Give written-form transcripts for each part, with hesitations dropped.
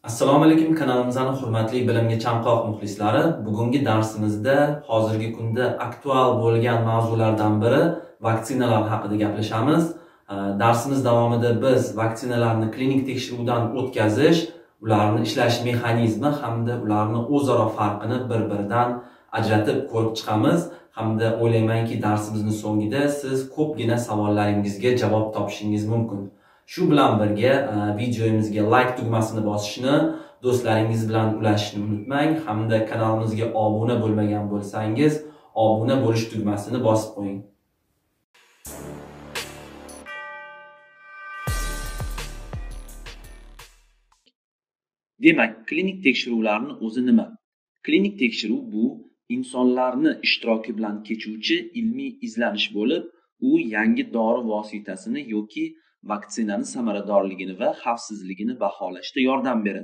Assalomu alaykum, kanalimizning hurmatli bilimga chanqoq muxlislari. Bugungi darsimizda hozirgi kunda aktual bo'lgan mavzulardan biri vaksinalar haqida gaplashamiz. Darsimiz davomida biz vaksinalarni klinik tekshiruvdan o'tkazish, ularning ishlash mexanizmi hamda ularning o'zaro farqini bir-biridan ajratib ko'rib chiqamiz. Hamda o'ylaymanki, darsimizning so'ngida siz ko'pgina savollaringizga javob topishingiz mumkin. Shu bilan birga videomizga like tugmasini bosishni, do'stlaringiz bilan ulashishni unutmang hamda kanalimizga obuna bo'lmagan bo'lsangiz, obuna bo'lish tugmasini bosib qo'ying. Demak, klinik tekshiruvlarning o'zi nima? Klinik tekshiruv bu insonlarning ishtiroki bilan kechuvchi ilmiy izlanish bo'lib, u yangi dori vositasini yoki vaksinaning samaradorligini va xavfsizligini baholashda yordam beradi.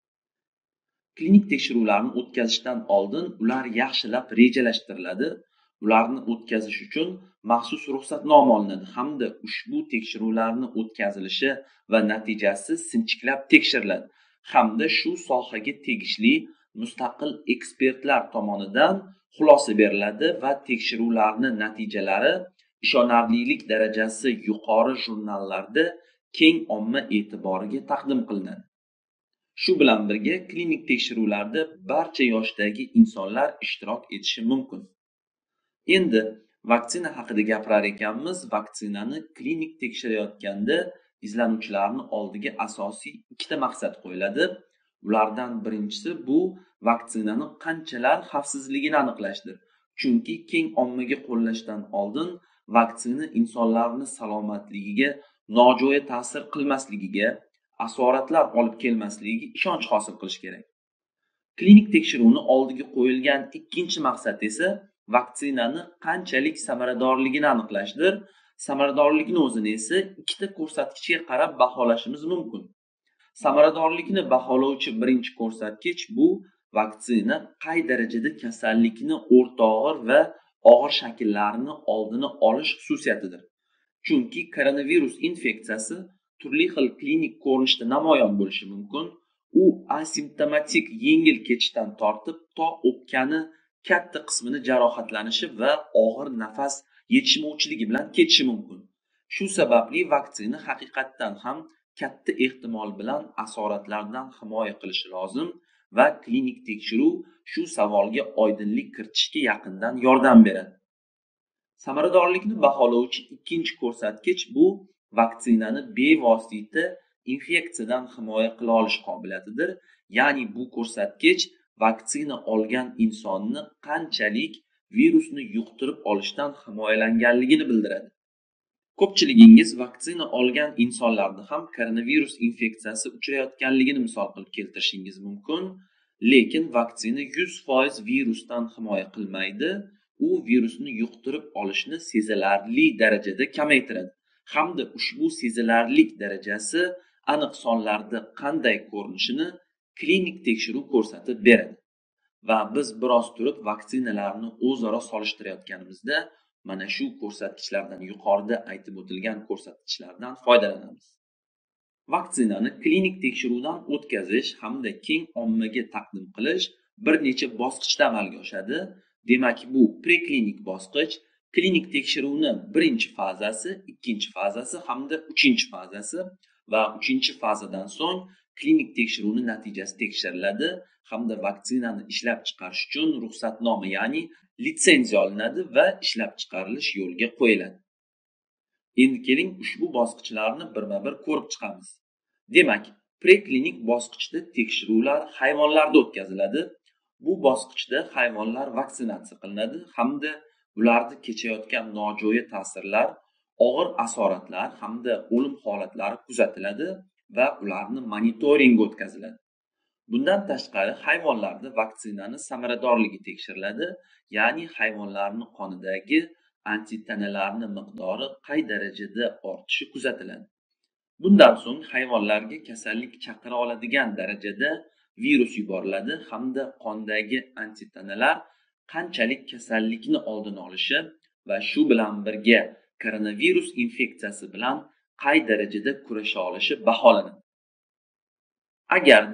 Klinik tekshiruvlarni o'tkazishdan oldin ular yaxshilab rejalashtiriladi. Ularni o'tkazish uchun maxsus ruxsatnoma olinadi hamda ushbu tekshiruvlarni o'tkazilishi va natijasi sinchiklab tekshiriladi hamda shu sohaga tegishli mustaqil ekspertlar tomonidan xulosa beriladi va tekshiruvlarning natijalari ishonarlilik darajasi yuqori jurnallarda keng omma e'tiboriga taqdim qilinadi. Shu bilan birga klinik tekshiruvlarda barcha yoshdagi insonlar ishtirok etishi mumkin. Endi vaksina haqida gapirar ekanmiz. Vaksinani klinik tekshirayotganda izlanuvchilarning oldiga asosiy ikkita maqsad qo'yiladi. Ulardan birinchisi bu vaksinaning qanchalar xavfsizligini aniqlashdir. Chunki keng ommaga qo'llashdan oldin vaksina insonlarning salomatligiga nojo'ya ta'sir qilmasligiga, asoratlar olib kelmasligiga ishonch hosil qilish kerak. Klinik tekshiruvni oldiga qo'yilgan ikkinchi maqsad esa vaksinani qanchalik samaradorligini aniqlashdir. Samaradorlikni o'zini esa ikkita ko'rsatkichga qarab baholashimiz mumkin. Samaradorlikni baholovchi birinchi ko'rsatkich bu vaksina qay darajada kasallikni o'rta og'ir va og'ir shakllarini oldini olish xususiyatidir. Chunki koronavirus infeksiyasi turli xil klinik ko'rinishda namoyon bo'lishi mumkin. U asimptomatik yengil kechishdan tortib to o'pkani katta qismini jarohatlanishi va og'ir nafas yetishmovchiligi bilan ketishi mumkin. Shu sababli vaksina haqiqatdan ham katta ehtimol bilan asoratlardan himoya qilishi lozim va klinik tekshiruv shu savolga oydinlik kiritishga yaqindan yordam beradi. Samaradorlikni baholovchi ikkinchi ko'rsatkich bu vaksinani bevosita infeksiyadan himoya qila olish qobiliyatidir. Ya'ni bu ko'rsatkich vaksina olgan insonni qanchalik virusni yuqtirib olishdan himoyalanganligini bildiradi. Ko'pchiligingiz vaksina olgan insonlarni ham koronavirus infeksiyasi uchrayotganligini misol qilib keltirishingiz mumkin, lekin vaksina 100% virusdan himoya qilmaydi. U virusni yuqtirib olishni sezilarli darajada kamaytiradi hamda ushbu sezilarlik darajasi aniq sonlarda qanday ko'rinishini klinik tekshiruv ko'rsatib beradi. Va biz biroz turib vaksinalarni o'zaro solishtirayotganimizda mana shu ko'rsatkichlardan, yuqorida aytib o'tilgan ko'rsatkichlardan foydalanamiz. Vaksinani klinik tekshiruvdan o'tkazish hamda keng ommaga taqdim qilish bir necha bosqichda amalga oshadi. Demak, bu preklinik bosqich, klinik tekshiruvni birinchi fazasi, ikkinchi fazasi hamda uchinchi fazasi va uchinchi fazadan so'ng klinik tekshiruvning natijasi tekshiriladi hamda vaksinani ishlab chiqarish uchun ruxsatnoma, ya'ni litsenziya olinadi va ishlab chiqarilish yo'lga qo'yiladi. Endi keling ushbu bosqichlarni birma-bir ko'rib chiqamiz. Demak, preklinik bosqichda tekshiruvlar hayvonlarda o'tkaziladi. Bu bosqichda hayvonlar vaksinatsiya qilinadi hamda ularda kechayotgan nojo'ya ta'sirlar, og'ir asoratlar hamda o'lim holatlari kuzatiladi va ularni monitoringi o'tkaziladi. Bundan tashqari hayvonlarda vaksinaning samaradorligi tekshiriladi, ya'ni hayvonlarning qonidagi antitanalarning miqdori qay darajada ortishi kuzatiladi. Bundan so'ng hayvonlarga kasallik chaqira oladigan darajada virus yuboriladi hamda qondagi antitanalar qanchalik kasallikni oldini olishi va shu bilan birga koronavirus infeksiyasi bilan qay darajada kurasha olishi baholanadi. Agarda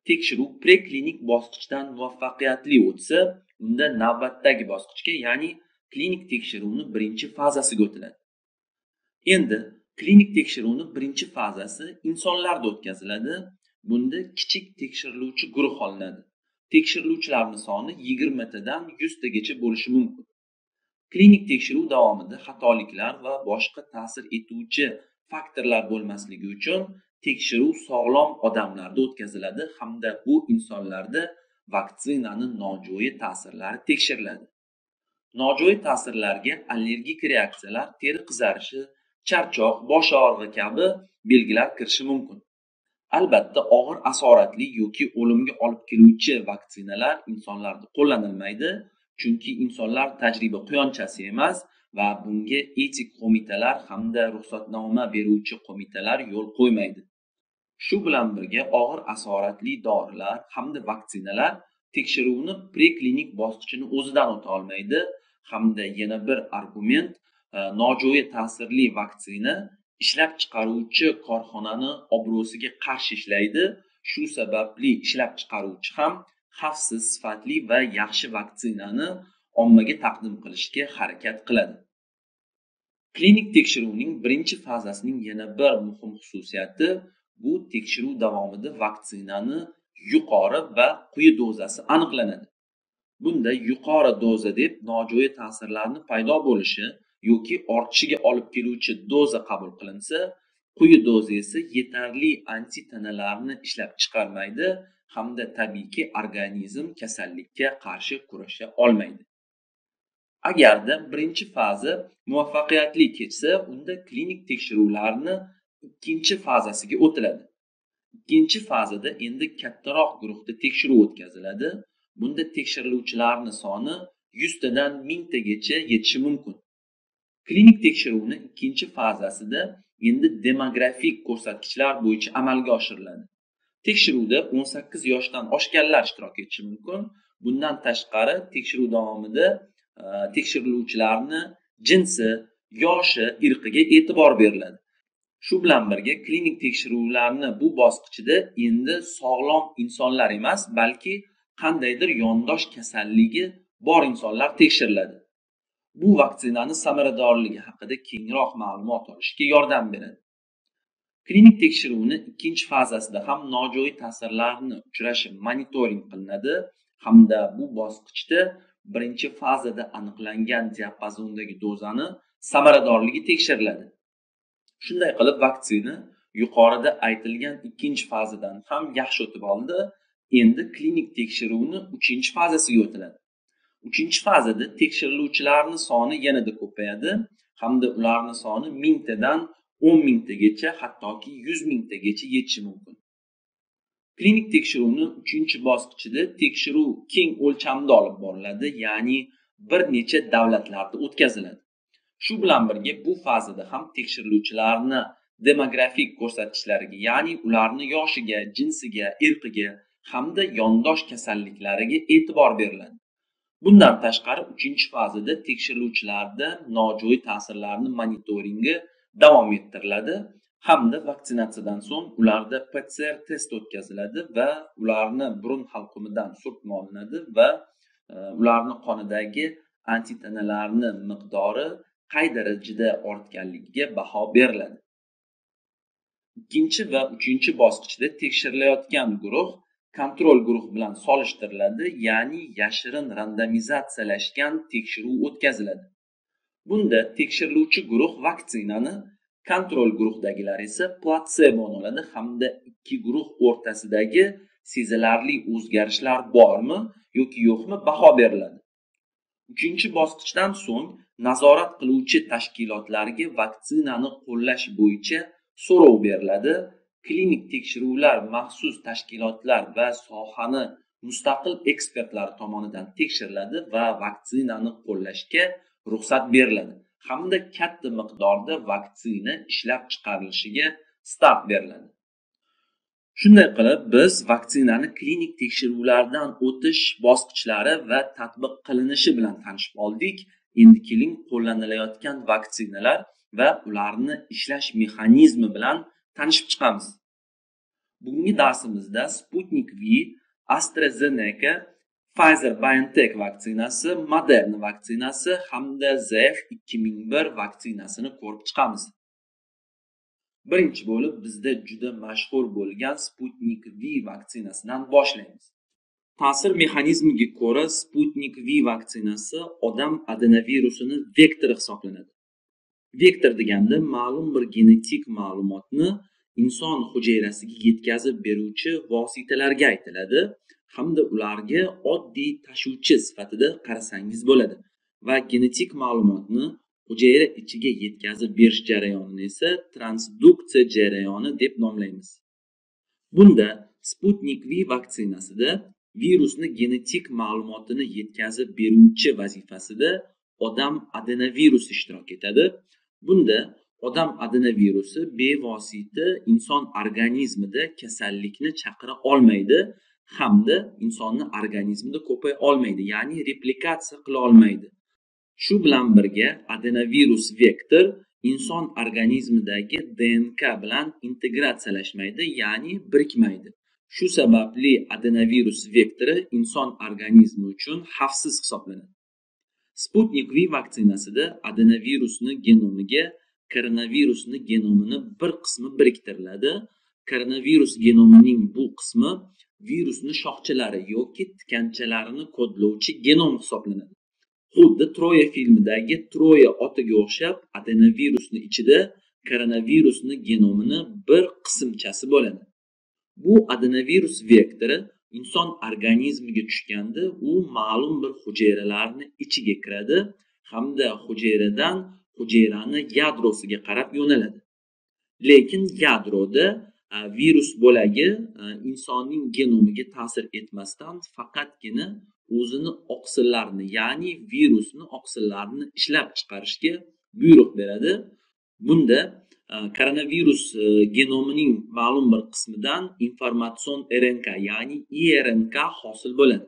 tekshiruv preklinik bosqichdan muvaffaqiyatli o'tsa, unda navbatdagi bosqichga, ya'ni klinik tekshiruvni birinchi fazasiga o'tiladi. Endi klinik tekshiruvni birinchi fazasi insonlarda o'tkaziladi. Bunda kichik tekshiriluvchi guruh olinadi. Tekshiriluvchilarning soni 20 tadan 100 tagacha bo'lishi mumkin. Klinik tekshiruv davomida xatoliklar va boshqa ta'sir etuvchi faktorlar bo'lmasligi uchun tekshiruv sog'lom odamlarda o'tkaziladi hamda bu insonlarda vaksinaning nojo'ya ta'sirlari tekshiriladi. Nojo'ya ta'sirlarga allergik reaksiyalar, teri qizarishi, charchoq, bosh og'rig'i kabi belgilar kirishi mumkin. Albatta, og'ir asoratli yoki o'limga olib keluvchi vaksinalar insonlarda qo'llanilmaydi, chunki insonlar tajriba quyonchasi emas va bunga etik qo'mitalar hamda ruxsatnoma beruvchi qo'mitalar yo'l qo'ymaydi. Shu bilan birga og'ir asoratli dorilar hamda vaksinalar tekshiruvni preklinik bosqichini o'zidan o'ta olmaydi hamda yana bir argument, nojo'ya ta'sirli vaksina ishlab chiqaruvchi korxonani obro'siga qarshi ishlaydi. Shu sababli ishlab chiqaruvchi ham xavfsiz, sifatli va yaxshi vaksinani ommaga taqdim qilishga harakat qiladi. Klinik tekshiruvning birinchi fazasining yana bir muhim xususiyati bu tekshiruv davomida vaksinani yuqori va quyi dozasi aniqlanadi. Bunda yuqori doza deb nojo'ya ta'sirlarning paydo bo'lishi yoki ortishiga olib keluvchi doza qabul qilinsa, quyi doza esa yetarli antitanalarni ishlab chiqarmaydi hamda tabiiyki organizm kasallikka qarshi kurasha olmaydi. Agarda birinchi faza muvaffaqiyatli kechsa, unda klinik tekshiruvlarni ikkinchi fazasiga o'tiladi. Ikkinchi fazada endi kattaroq guruhda tekshiruv o'tkaziladi. Bunda tekshiriluvchilarning soni 100 tadan 1000 tagacha yetishi mumkin. Klinik tekshiruvning ikkinchi fazasida endi demografik ko'rsatkichlar bo'yicha amalga oshiriladi. Tekshiruvda 18 yoshdan oshganlar ishtirok etishi mumkin. Bundan tashqari tekshiruv davomida tekshiriluvchilarning jinsi, yoshi, irqiga e'tibor beriladi. Shu bilan birga klinik tekshiruvlarni bu bosqichida endi sog'lom insonlar emas, balki qandaydir yondosh kasalligi bor insonlar tekshiriladi. Bu vaksinaning samaradorligi haqida kengroq ma'lumot olishga yordam beradi. Klinik tekshiruvning ikkinchi fazasida ham nojo'ya ta'sirlarning uchrashi monitoring qilinadi hamda bu bosqichda birinchi fazada aniqlangan diapazondagi dozani samaradorligi tekshiriladi. Shunday qilib, vaksina yuqorida aytilgan ikkinchi fazadan ham yaxshi o'tib oldi. Endi klinik tekshiruvni 3-fazasiga o'tiladi. 3-fazada tekshiriluvchilarning soni yanada ko'payadi hamda ularning soni 1000 tadan 10 000 tagacha, hattoki 100 000 tagacha yetishi mumkin. Klinik tekshiruvning 3-bosqichida tekshiruv keng o'lchamda olib boriladi, ya'ni bir necha davlatlarda o'tkaziladi. Shu bilan birga bu fazada ham tekshiriluvchilarni demografik ko'rsatkichlariga, ya'ni ularning yoshiga, jinsiga, irqiga hamda yondosh kasalliklariga e'tibor beriladi. Bundan tashqari 3-fazada tekshiriluvchilarda nojo'ya ta'sirlarning monitoringi davom ettiriladi hamda vaksinatsiyadan so'ng ularda PCR test o'tkaziladi va ularni burun halqumidan surtma olinadi va ularning qonidagi antitanalarning miqdori qay darajada ortganligiga baho beriladi. 2 va 3-bosqichda tekshirilayotgan guruh kontrol guruh bilan solishtiriladi, ya'ni yashirin randomizatsiyalashgan tekshiruv o'tkaziladi. Bunda tekshiriluvchi guruh vaksinani, kontrol guruhdagilar esa platseboni oladi hamda ikki guruh o'rtasidagi sezilarli o'zgarishlar bormi yoki yo'qmi baho beriladi. 3-bosqichdan so'ng nazorat qiluvchi tashkilotlarga vaksinani qo'llash bo'yicha so'rov beriladi. Klinik tekshiruvlar maxsus tashkilotlar va sohani mustaqil ekspertlar tomonidan tekshiriladi va vaksinani qo'llashga ruxsat beriladi hamda katta miqdorda vaksina ishlab chiqarilishiga start beriladi. Shunday qilib, biz vaksinani klinik tekshiruvlardan o'tish bosqichlari va tatbiq qilinishi bilan tanishib oldik. Endi keling qo'llanilayotgan vaksinalar va ularni ishlash mexanizmi bilan tanishib chiqamiz. Bugungi darsimizda Sputnik V, AstraZeneca, Pfizer-BioNTech vaksinasi, Moderna vaksinasi hamda ZF 2001 vaksinasini ko'rib chiqamiz. Birinchi bo'lib bizda juda mashhur bo'lgan Sputnik V vaksinasidan boshlaymiz. Ta'sir mexanizmiga ko'ra Sputnik V vaksinasi odam adenovirusini vektori hisoblanadi. Vektor deganda ma'lum bir genetik ma'lumotni inson hujayrasiga yetkazib beruvchi vositalarga aytiladi hamda ularga oddiy tashuvchi sifatida qarasangiz bo'ladi va genetik ma'lumotni hujayra ichiga yetkazib berish jarayonini esa transduksiya jarayoni deb nomlaymiz. Bunda Sputnik V vaksinasida virusni genetik ma'lumotini yetkazib beruvchi vazifasida odam adenovirusi ishtirok etadi. Bunda odam adenovirusi bevosita inson organizmida kasallikni chaqira olmaydi hamda insonni organizmida ko'paya olmaydi, ya'ni replikatsiya qila olmaydi. Shu bilan birga adenovirus vektor inson organizmidagi DNK bilan integratsiyalashmaydi, ya'ni birikmaydi. Shu sababli adenovirus vektori inson organizmi uchun xavfsiz hisoblanadi. Sputnik V vaksinasida adenovirusni genomiga koronavirusni genomini bir qismi biriktiriladi. Koronavirus genomining bu qismi virusni shoxchalari yoki tikanchalarini kodlovchi genom hisoblanadi. Xuddi Troya filmidagi Troya otiga o'xshab adenovirusni ichida koronavirusni genomini bir qismchasi bo'ladi. Bu adenovirus vektori inson organizmiga tushganda u ma'lum bir hujayralarni ichiga kiradi hamda hujayradan hujayrani yadrosiga qarab yo'naladi. Lekin yadroda virus bo'lagi insonning genomiga ta'sir etmasdan faqatgina o'zini oqsillarini, ya'ni virusni oqsillarini ishlab chiqarishga buyruq beradi. Bunda koronavirus genomining ma'lum bir qismidan informatsion RNK, ya'ni IRNK hosil bo'ladi.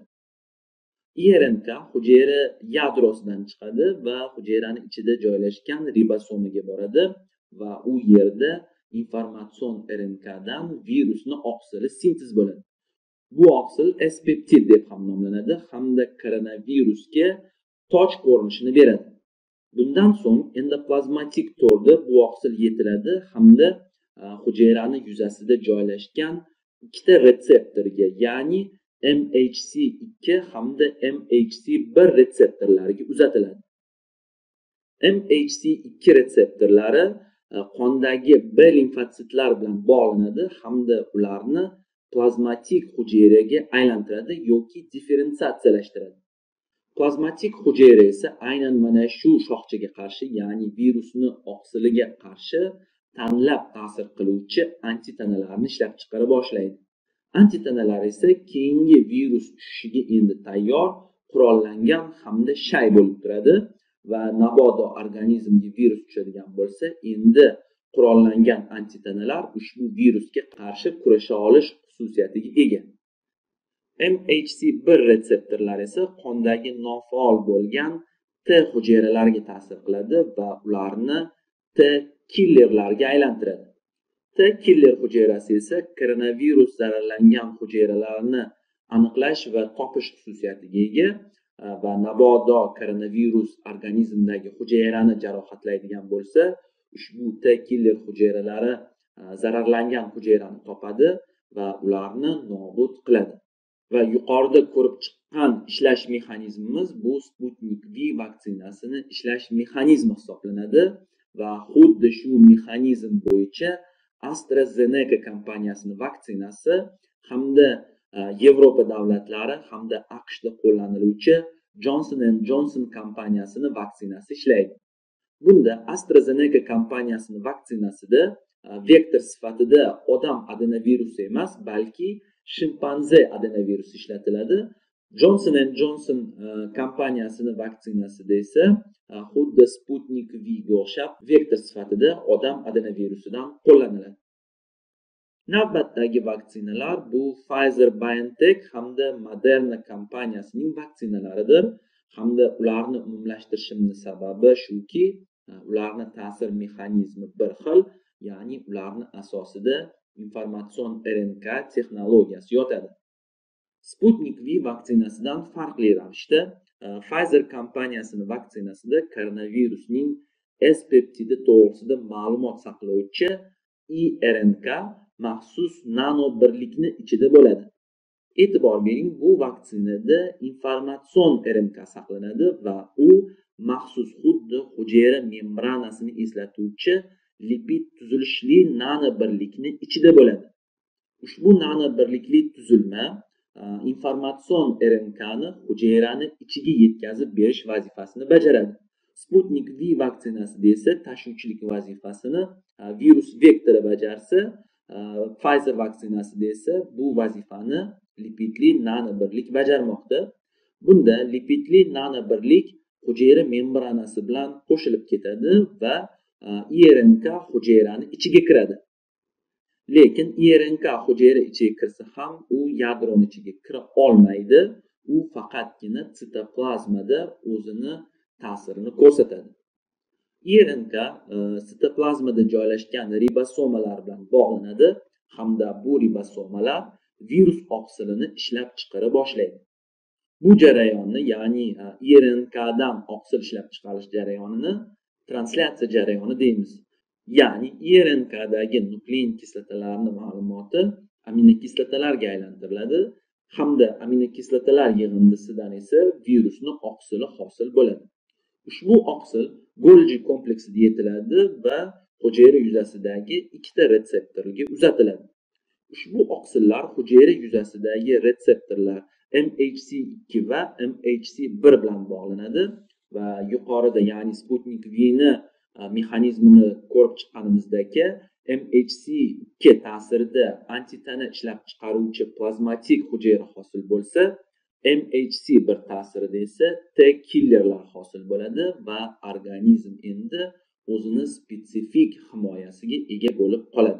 IRNK hujayra yadrosidan chiqadi va hujayrani ichida joylashgan ribosomaga boradi va u yerda informatsion RNKdan virusni oqsili sintez bo'ladi. Bu oqsil S-peptid deb ham nomlanadi hamda koronavirusga toj ko'rinishini beradi. Bundan so'ng endoplazmatik to'rda bu oqsil yetiladi hamda hujayrani yuzasida joylashgan ikkita retseptorga, ya'ni MHC2 hamda MHC1 retseptorlariga uzatiladi. MHC2 retseptorlari qondagi B limfotsitlar bilan bog'lanadi hamda ularni plazmatik hujayraga aylantiradi yoki differensiatsiyalashtiradi. Plazmatik hujayra esa aynan mana shu shoxchaga qarshi, ya'ni virusni oqsiliga qarshi tanlab ta'sir qiluvchi antitanalarni ishlab chiqara boshlaydi. Antitanalar esa keyingi virus tushishiga endi tayyor, qurollangan hamda shay bo'lib turadi va mabodo organizmga virus tushadigan bo'lsa, endi qurollangan antitanalar ushbu virusga qarshi kurasha olish xususiyatiga ega. MHC1 retseptorlari esa qondagi nofaol bo'lgan T hujayralarga ta'sir qiladi va ularni T killerlarga aylantiradi. T killer hujayrasi esa koronavirus zararlangan hujayralarni aniqlash va topish xususiyatiga ega va mabodo koronavirus organizmdagi hujayrani jarohatlaydigan bo'lsa, ushbu T killer hujayralari zararlangan hujayrani topadi va ularni nobud qiladi. Va yuqorida ko'rib chiqqan ishlash mexanizmimiz bu Sputnik V vaksinasini ishlash mexanizmi hisoblanadi va xuddi shu mexanizm bo'yicha AstraZeneca kompaniyasining vaksinasi hamda Yevropa davlatlari hamda AQShda qo'llaniluvchi Johnson & Johnson kompaniyasining vaksinasi ishlaydi. Bunda AstraZeneca kompaniyasining vaksinasida vektor sifatida odam adenovirusi emas, balki shimpanze adenovirusi ishlatiladi. Johnson & Johnson kompaniyasining vaksinasida esa xuddi Sputnik V ga o'xshab vektor sifatida odam adenovirusidan qo'llaniladi. Navbatdagi vaksinalar bu Pfizer-BioNTech hamda Moderna kompaniyasining vaksinalaridir hamda ularni umumlashtirishimning sababi shuki, ularni ta'sir mexanizmi bir xil, ya'ni ularni asosida informatsion RNK texnologiyasi yotadi. Sputnik V vaksinasidan farqli ravishda Pfizer kompaniyasini vaksinasida koronavirusning S peptidi to'g'risida ma'lumot saqlovchi iRNK maxsus nano birlikni ichida bo'ladi. E'tibor bering, bu vaksinada informatsion RNK saqlanadi va u maxsus xuddi hujayra membranasini eslatuvchi lipid tuzilishli nano birlikni ichida bo'ladi. Ushbu nano birlikli tuzilma informatsion RNKni hujayrani ichiga yetkazib berish vazifasini bajaradi. Sputnik V vaksinasida esa tashuvchilik vazifasini virus vektori bajarsa, Pfizer vaksinasida esa bu vazifani lipidli nano birlik bajarmoqda. Bunda lipidli nano birlik hujayra membranasi bilan qo'shilib ketadi va iRNK hujayrani ichiga kiradi. Lekin iRNK hujayra ichiga kirsa ham u yadroni ichiga kira olmaydi. U faqatgina sitoplazmada o'zini ta'sirini ko'rsatadi. iRNK sitoplazmada joylashgan ribosomalar bilan bog'lanadi hamda bu ribosomalar virus oqsilini ishlab chiqara boshlaydi. Bu jarayonni, ya'ni iRNKdan oqsil ishlab chiqarish jarayonini translyatsiya jarayoni deymiz. Ya'ni iRNKdagi nuklein kislotalarning ma'lumoti aminokislotalarga aylantiriladi hamda aminokislotalar yig'indisidan esa virusning oqsili hosil bo'ladi. Ushbu oqsil Golgi kompleksida yetiladi va hujayra yuzasidagi ikkita retseptorga uzatiladi. Ushbu oqsillar hujayra yuzasidagi retseptorlar MHC2 va MHC1 bilan bog'lanadi va yuqorida, ya'ni Sputnik V'ni mexanizmini ko'rib chiqqanimizdagi MHC2 ta'sirida antitana ishlab chiqaruvchi plazmatik hujayra hosil bo'lsa, MHC1 ta'sirida esa T killerlar hosil bo'ladi va organizm endi o'zini spetsifik himoyasiga ega bo'lib qoladi.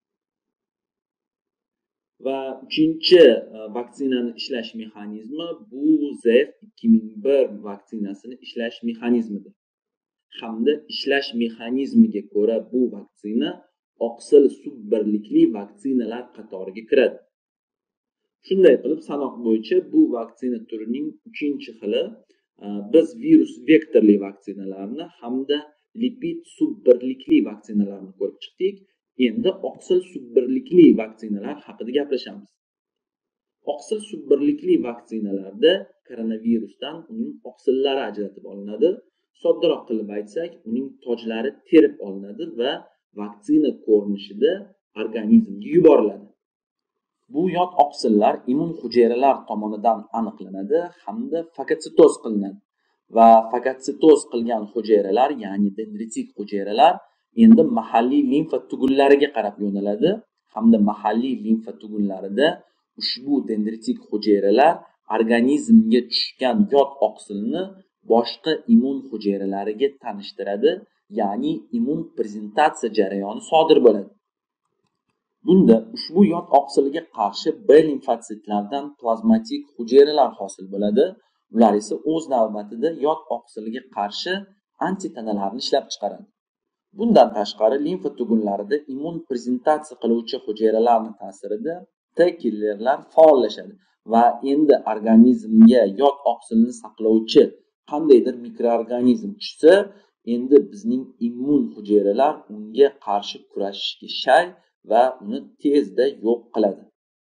Va uchinchi vaksinani ishlash mexanizmi bu ZF2001 vaksinasini ishlash mexanizmidir. Hamda ishlash mexanizmiga ko'ra bu vaksina oqsil subbirlikli vaksinalar qatoriga kiradi. Shunday qilib, sanoq bo'yicha bu vaksina turining 3-xili biz virus vektorli vaksinalarni hamda lipid subbirlikli vaksinalarni ko'rib chiqdik. Endi oqsil subbirlikli vaksinalar haqida gaplashamiz. Oqsil subbirlikli vaksinalarda koronavirusdan uning oqsillari ajratib olinadi. Soddaroq qilib aytsak, uning tojlari terib olinadi va vaksina ko'rinishida organizmga yuboriladi. Bu yot oqsillar immun hujayralar tomonidan aniqlanadi hamda fagositoz qilinadi va fagositoz qilgan hujayralar, ya'ni dendritik hujayralar endi mahalliy limfa tugunlariga qarab yo'naladi hamda mahalliy limfa tugunlarida ushbu dendritik hujayralar organizmga tushgan yot oqsilni boshqa immun hujayralariga tanishtiradi, ya'ni immun prezentatsiya jarayoni sodir bo'ladi. Bunda ushbu yot oqsilga qarshi B limfotsitlardan plazmatik hujayralar hosil bo'ladi. Ular esa o'z navbatida yot oqsilga qarshi antitanalarni ishlab chiqaradi. Bundan tashqari limfa tugunlarida immun prezentatsiya qiluvchi hujayralarning ta'sirida T killerlar faollashadi va endi organizmga yot oqsilni saqlovchi qandaydir mikroorganizm tushsa, endi bizning immun hujayralar unga qarshi kurashishga shay va uni tezda yo'q qiladi.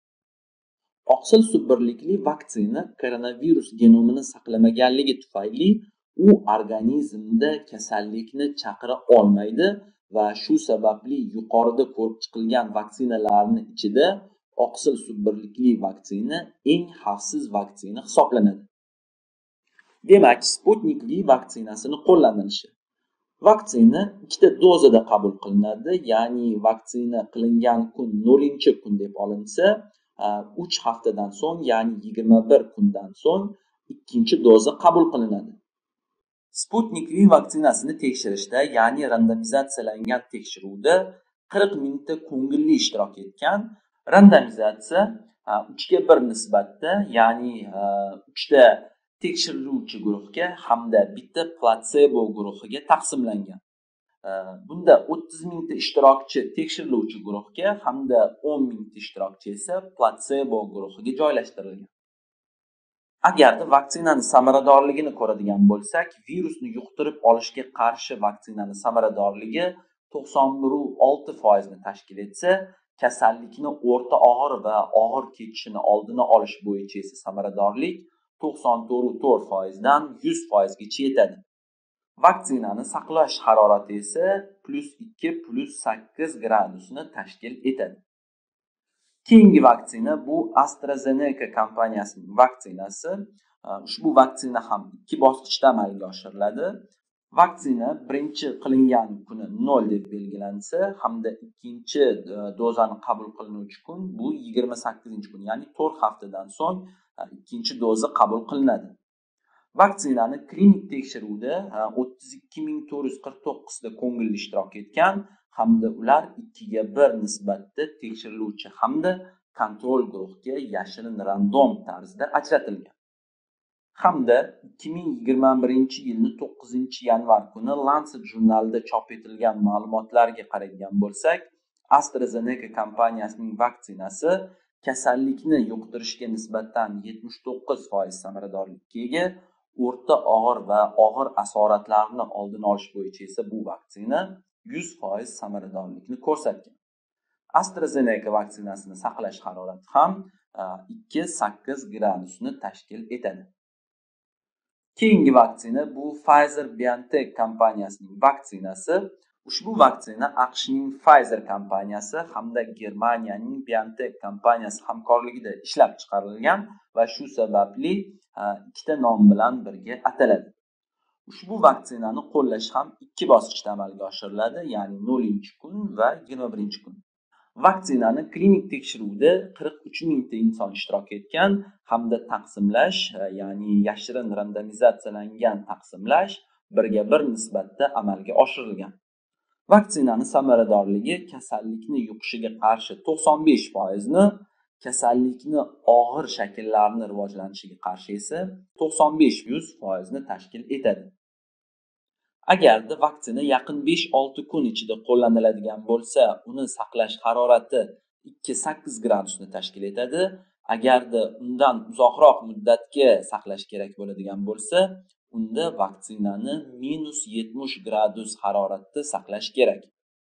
Oqsil subbirlikli vaksina koronavirus genomini saqlamaganligi tufayli u organizmda kasallikni chaqira olmaydi va shu sababli yuqorida ko'rib chiqilgan vaksinalarning ichida oqsil subbirlikli vaksina eng xavfsiz vaksina hisoblanadi. Demak, Sputnik V vaksinasini qo'llanilishi. Vaksina ikkita dozada qabul qilinadi, ya'ni vaksina qilingan kun 0-kun deb olinsa, 3 haftadan so'ng, ya'ni 21 kundan so'ng ikkinchi doza qabul qilinadi. Sputnik V vaksinasini tekshirishda, ya'ni randomizatsiyalangan tekshiruvda 40 mingta ko'ngilli ishtirok etgan. Randomizatsiya 3:1 nisbatda, ya'ni 3 ta tekshiriluvchi guruhga hamda bitta platsebo guruhiga taqsimlangan. Bunda 30 mingta ishtirokchi tekshiriluvchi guruhga hamda 10 mingta ishtirokchi esa platsebo guruhiga joylashtirilgan. Agarda vaksinani samaradorligini ko'radigan bo'lsak, virusni yuqtirib olishga qarshi vaksinaning samaradorligi 91.6% ni tashkil etsa, kasallikni o'rta og'ir va og'ir kechishini oldini olish bo'yicha esa samaradorlik 94.4% dan 100% gacha yetadi. Vaksinani saqlash harorati esa +2 +8 gradusni tashkil etadi. Keyingi vaksina bu AstraZeneca kompaniyasining vaksinasi. Ushbu vaksina ham 2 bosqichda amalga oshiriladi. Vaksina birinchi qilingan kuni 0 deb belgilansa, hamda ikkinchi dozani qabul qilinuvchi kun bu 28-kun, ya'ni 4 haftadan so'ng ikkinchi doza qabul qilinadi. Vaksinani klinik tekshiruvda 32.449 ta ko'ngilli ishtirok etgan hamda ular 2:1 nisbatda tekshiriluvchi hamda kontrol guruhga yashirin random tarzda ajratilgan. Hamda 2021-yilning 9-yanvar kuni Lancet jurnalida chop etilgan ma'lumotlarga qaraydigan bo'lsak, AstraZeneca kompaniyasining vaksinasi kasallikni yuqtirishga nisbatan 79% samaradorlikka ega, o'rta og'ir va og'ir asoratlarni oldini olish bo'yicha esa bu vaksina 100% samaradorlikni ko'rsatgan. AstraZeneca vaksinasini saqlash harorati ham 2-8 gradusni tashkil etadi. Keyingi vaksina bu Pfizer-BioNTech kompaniyasining vaksinasi. Ushbu vaksina AQShning Pfizer kompaniyasi hamda Germaniyaning BioNTech kompaniyasi hamkorligida ishlab chiqarilgan va shu sababli ikkita nom bilan birga ataladi. Ushbu vaksinani qo'llash ham 2 bosqichda amalga oshiriladi, ya'ni 0-kun va 21-kun. Vaksinani klinik tekshiruvda 43 mingta inson ishtirok etgan hamda taqsimlash, ya'ni yashirin randomizatsiyalangan taqsimlash 1:1 nisbatda amalga oshirilgan. Vaksinaning samaradorligi kasallikni yuqishiga qarshi 95% ni, kasallikni og'ir shakllarni rivojlanishiga qarshi esa 95-100% ni tashkil etadi. Agarda vaksina yaqin 5-6 kun ichida qo'llaniladigan bo'lsa, uni saqlash harorati 2-8 gradusni tashkil etadi. Agarda undan uzoqroq muddatga saqlash kerak bo'ladigan bo'lsa, unda vaksinani -70 gradus haroratda saqlash kerak.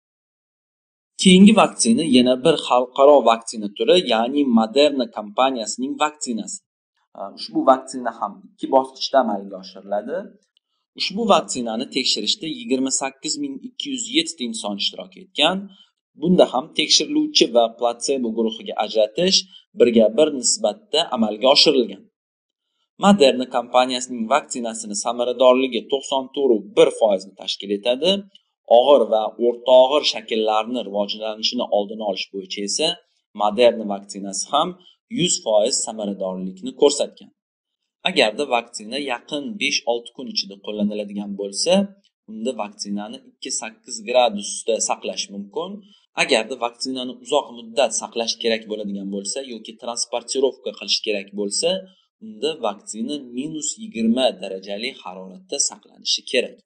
Keyingi vaksina yana bir xalqaro vaksina turi, ya'ni Moderna kompaniyasining vaksinasi. Ushbu vaksina ham 2 bosqichda amalga oshiriladi. Ushbu vaksinani tekshirishda 28.207 ta inson ishtirok etgan. Bunda ham tekshiriluvchi va platsebo guruhiga ajratish 1:1 nisbatda amalga oshirilgan. Moderna kompaniyasining vaksinasini samaradorligi 94.1% ni tashkil etadi. Og'ir va o'rta og'ir shakllarni rivojlanishini oldini olish bo'yicha esa Moderna vaksinasi ham 100% samaradorlikni ko'rsatgan. Agarda vaksina yaqin 5-6 kun ichida qo'llaniladigan bo'lsa, unda vaksinani 2-8 gradusda saqlash mumkin. Agarda vaksinani uzoq muddat saqlash kerak bo'ladigan bo'lsa yoki transportirovka qilish kerak bo'lsa, unda vaksina -20 darajali haroratda saqlanishi kerak.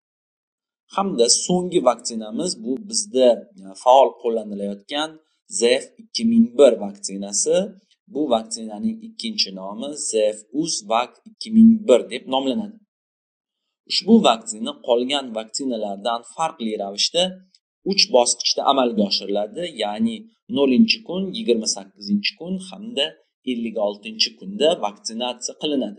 Hamda so'nggi vaksinamiz bu bizda faol qo'llanilayotgan ZF2001 vaksinasi. Bu vaksinaning ikkinchi nomi ZF-UZVAC 2001 deb nomlanadi. Ushbu vaksina qolgan vaksinalardan farqli ravishda 3 bosqichda amalga oshiriladi, ya'ni 0-kun, 28-kun hamda 56-kunda vaksinatsiya qilinadi.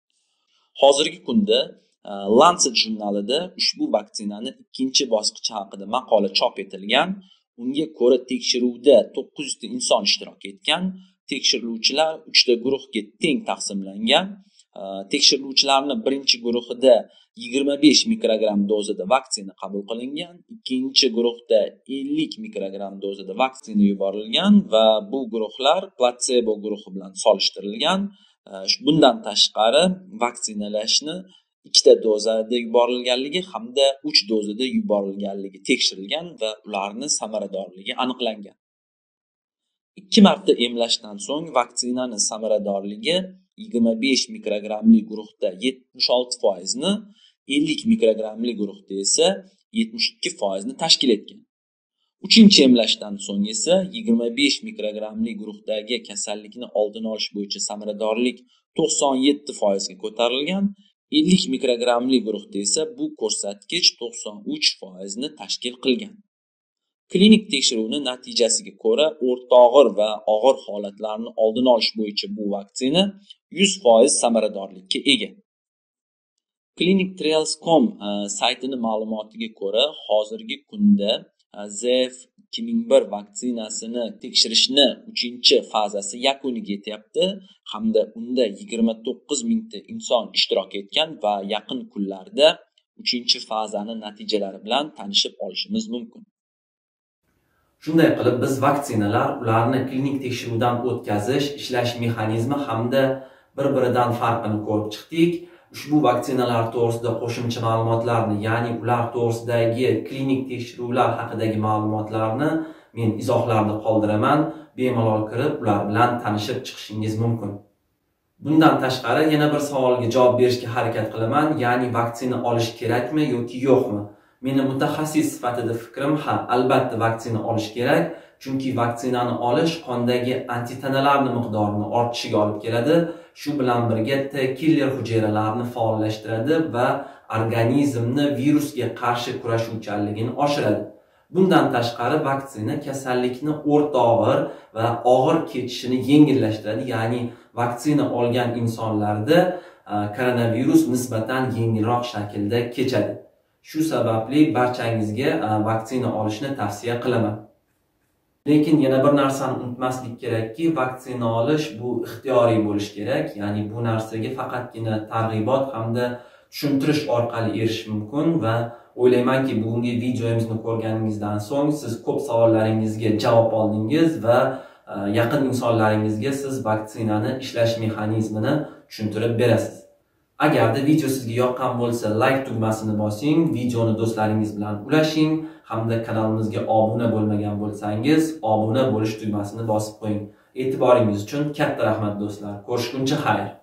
Hozirgi kunda Lancet jurnalida ushbu vaksinaning ikkinchi bosqichi haqida maqola chop etilgan. Unga ko'ra tekshiruvda 900 ta inson ishtirok etgan. Tekshiriluvchilar 3 ta guruhga teng taqsimlangan. Tekshiriluvchilarning birinchi guruhida 25 mikrogram dozada vaksina qabul qilingan, ikkinchi guruhda 50 mikrogram dozada vaksina yuborilgan va bu guruhlar platsebo guruhi bilan solishtirilgan. Bundan tashqari vaksinalashni 2 ta dozada yuborilganligi hamda 3 dozada yuborilganligi tekshirilgan va ularning samaradorligi aniqlangan. 2 marta emlashdan so'ng vaksinaning samaradorligi 25 mikrogramli guruhda 76% ni, 50 mikrogramli guruhda esa 72% tashkil etgan. Uchinchi emlashdan so'ng esa 25 mikrogrammli guruhdagi kasallikni oldini olish bo'yicha samaradorlik 97% ga ko'tarilgan, 50 mikrogrammli guruhda esa bu ko'rsatkich 93% ni tashkil qilgan. Klinik tekshiruvni natijasiga ko'ra o'rta og'ir va og'ir holatlarni oldini olish bo'yicha bu vaksina 100% samaradorlikka ega. Clinicaltrials.com saytining ma'lumotiga ko'ra, hozirgi kunda ZF 2001 vaksinasini tekshirishni 3-fazasi yakuniga yetyapti hamda unda 29 mingta inson ishtirok etgan va yaqin kunlarda 3-fazani natijalari bilan tanishib olishimiz mumkin. Shunday qilib biz vaksinalar, ularni klinik tekshiruvdan o'tkazish, ishlash mexanizmi hamda bir-biridan farqini ko'rib chiqdik. Ushbu vaksinalar to'g'risida qo'shimcha ma'lumotlarni, ya'ni ular to'g'risidagi klinik tekshiruvlar haqidagi ma'lumotlarni men izohlarda qoldiraman. Bemalol kirib, ular bilan tanishib chiqishingiz mumkin. Bundan tashqari yana bir savolga javob berishga harakat qilaman, ya'ni vaksina olish kerakmi yoki yo'qmi? Meni mutaxassis sifatida fikrim, albatta vaksina olish kerak, chunki vaksinani olish qondagi antitanalarni miqdorini ortishiga olib keladi. Shu bilan birga T killer hujayralarni faollashtiradi va organizmni virusga qarshi kurashuvchanligini oshiradi. Bundan tashqari vaksina kasallikni o'rta og'ir va og'ir kechishini yengillashtiradi, ya'ni vaksina olgan insonlarda koronavirus nisbatan yengilroq shaklda kechadi. Shu sababli barchangizga vaksina olishni tavsiya qilaman. Lekin yana bir narsani unutmaslik kerakki, vaksina olish bu ixtiyoriy bo'lish kerak. Ya'ni bu narsaga faqatgina targ'ibot hamda tushuntirish orqali erishish mumkin va o'ylaymanki, bugungi videomizni ko'rganingizdan so'ng siz ko'p savollaringizga javob oldingiz va yaqin insonlaringizga siz vaksinani ishlash mexanizmini tushuntirib berasiz. Agarda video sizga yoqqan bo'lsa, like tugmasini bosing, videoni do'stlaringiz bilan ulashing hamda kanalimizga obuna bo'lmagan bo'lsangiz, obuna bo'lish tugmasini bosib qo'ying. E'tiboringiz uchun katta rahmat do'stlar. Ko'rishguncha xayr.